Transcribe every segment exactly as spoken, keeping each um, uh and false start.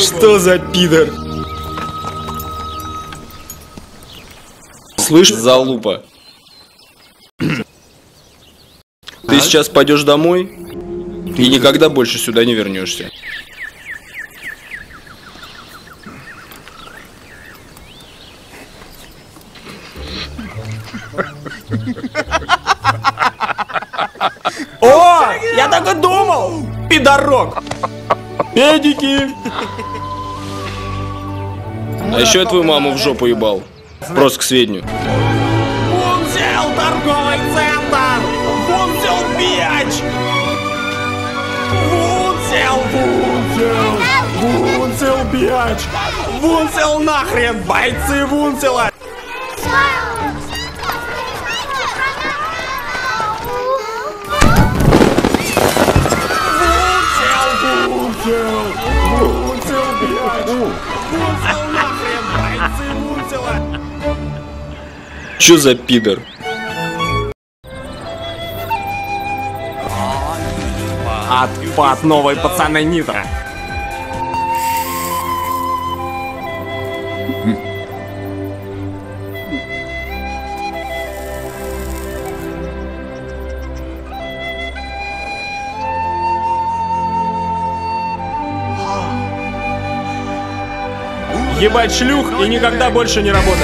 Что за пидор? Слышь, залупа. Ты сейчас пойдешь домой и никогда больше сюда не вернешься. О, я так и думал, пидорок. Педики. А еще я твою маму в жопу ебал. Просто к сведению. Вунзел торговый центр! Вунзел бич! Вунзел, Вунзел! Вунзел бич! Вунзел нахрен! Бойцы Вунзела! Вунзел! Вунзел бич! Вунзел нахрен! Бойцы Вунзела! Чё за пидор? Отпад новой пацаны Нитро. Ебать шлюх и никогда больше не работать.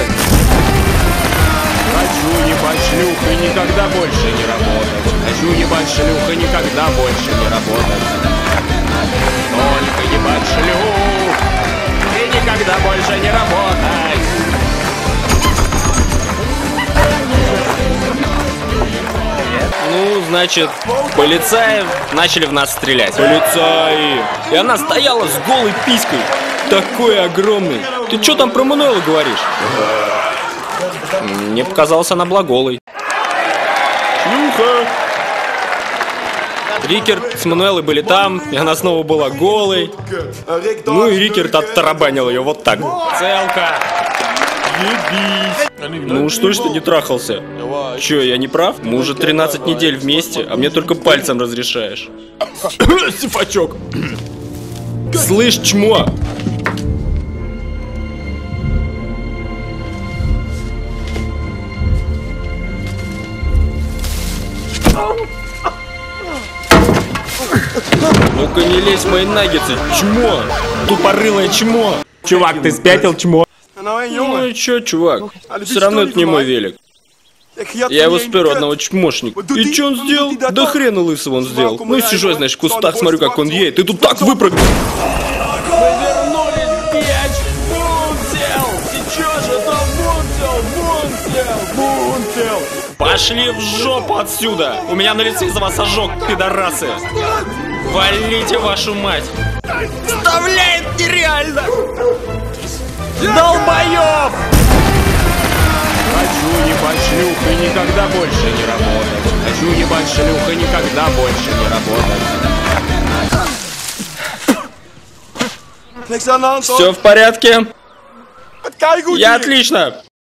Хочу ебать шлюх и никогда больше не работать. Хочу ебать шлюх и никогда больше не работать. Только ебать шлюх и никогда больше не работать. Ну, значит, полицаи начали в нас стрелять. Полицаи! И она стояла с голой писькой. Такой огромный. Ты чё там про Мануэла говоришь? Мне показалось, она была голой. Шлюха! Рикерд с Мануэлой были там, и она снова была голой. Ну и Рикерд оттарабанил ее вот так. Целка! Ебись! Ну что ж ты не трахался? Чё, я не прав? Мы уже тринадцать недель вместе, а мне только пальцем разрешаешь. Сифачок! Слышь, чмо! Ну-ка не лезь в мои наггетсы, чмо! Тупорылое чмо! Чувак, ты спятил, чмо? Ну и чё, чувак? Все равно это не мой велик. Я его спер у одного чмошника. И чё он сделал? Да хрена лысого он сделал. Ну и сижу я, знаешь, в кустах, смотрю, как он едет. И тут так выпрыгнул. Мы вернулись, бич! Вунзел! Сейчас же там Вунзел! Вунзел! Вунзел! Пошли в жопу отсюда! У меня на лице из-за вас ожог, пидорасы! Валите вашу мать! Вставляет нереально! Долбоёб! Хочу ебать шлюх и никогда больше не работать. Хочу ебать шлюх и никогда больше не работать. Все в порядке? Я отлично!